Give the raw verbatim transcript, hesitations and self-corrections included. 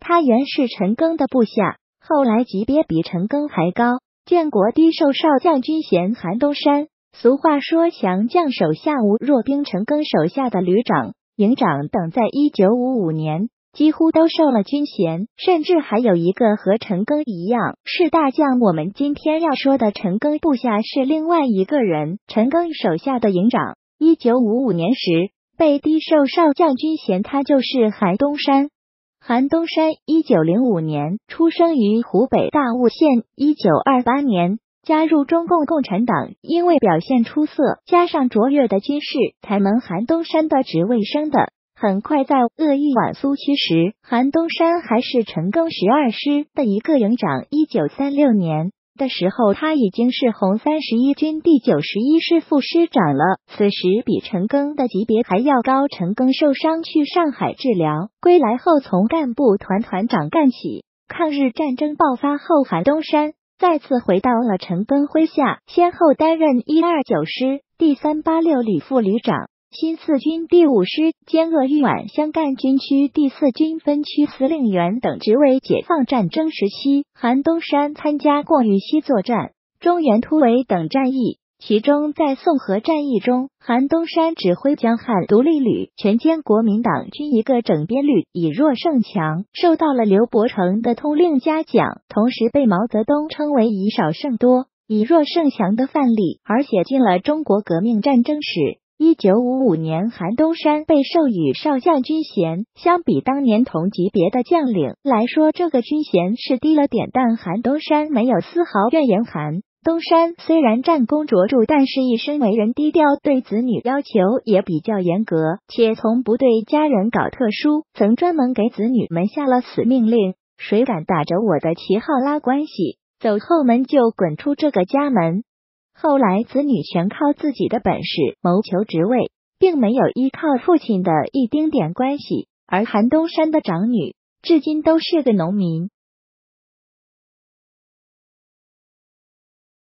他原是陈赓的部下，后来级别比陈赓还高，建国帝授少将军衔韩东山。俗话说降将手下无弱兵，陈赓手下的旅长、营长等在一九五五年几乎都受了军衔，甚至还有一个和陈赓一样是大将。我们今天要说的陈赓部下是另外一个人，陈赓手下的营长，一九五五年时被帝授少将军衔，他就是韩东山。韩东山一九零五年出生于湖北大悟县，一九二八年加入中共共产党，因为表现出色，加上卓越的军事才蒙韩东山的职位升的。很快在鄂豫皖苏区时，韩东山还是陈赓十二师的一个营长。一九三六年的时候，他已经是红三十一军第九十一师副师长了，此时比陈赓的级别还要高。陈赓受伤去上海治疗，归来后从干部团团长干起。抗日战争爆发后，韩东山再次回到了陈赓麾下，先后担任一二九师第三八六旅副旅长、新四军第五师兼鄂豫皖湘赣军区第四军分区司令员等职位。解放战争时期，韩东山参加过豫西作战、中原突围等战役，其中在宋河战役中，韩东山指挥江汉独立旅全歼国民党军一个整编旅，以弱胜强，受到了刘伯承的通令嘉奖，同时被毛泽东称为以少胜多、以弱胜强的范例，而写进了中国革命战争史。一九五五年，韩东山被授予少将军衔，相比当年同级别的将领来说，这个军衔是低了点，但韩东山没有丝毫怨言。韩东山虽然战功卓著，但是一生为人低调，对子女要求也比较严格，且从不对家人搞特殊，曾专门给子女们下了死命令：谁敢打着我的旗号拉关系，走后门就滚出这个家门。后来子女全靠自己的本事谋求职位，并没有依靠父亲的一丁点关系，而韩东山的长女至今都是个农民，